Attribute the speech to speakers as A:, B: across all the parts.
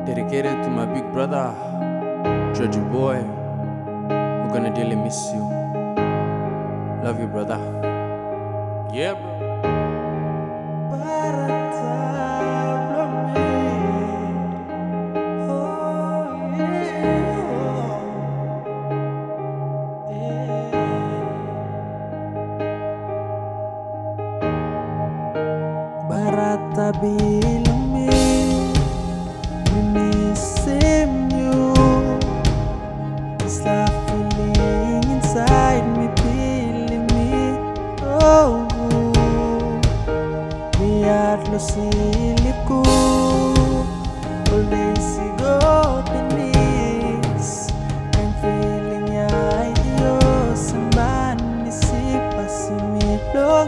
A: Dedicated to my big brother, Georgie Boii. We're gonna dearly miss you. Love you, brother. Yeah, bro.
B: Barata bilang me missing you. This love feeling inside me, feeling me. Oh, biar lo silip ko. All day sigo tenis. I'm feeling ya iyo samban isip pasimilong.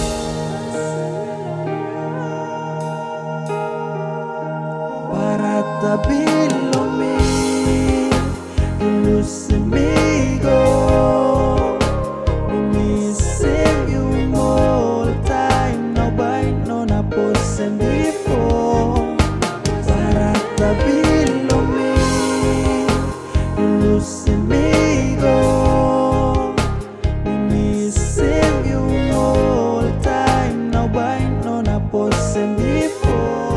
B: Barata bilong me, losing me go. Missing you all time, now by no na posen before. Barata bilong me, losing me go. Missing you all time, now by no na posen before.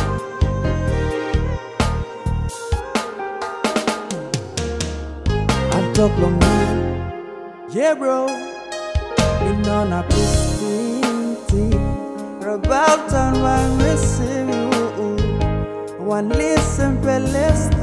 B: Talk long night, yeah bro. You know not plenty. About time I miss you. One listen, but let's